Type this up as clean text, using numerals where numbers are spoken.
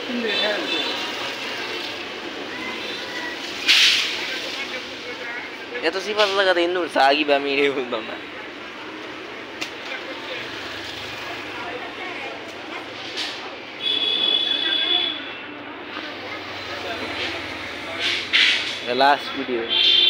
এত সিফাত লাগাতে ইন্দুর সাগি বা মিরে বলতাম না the last video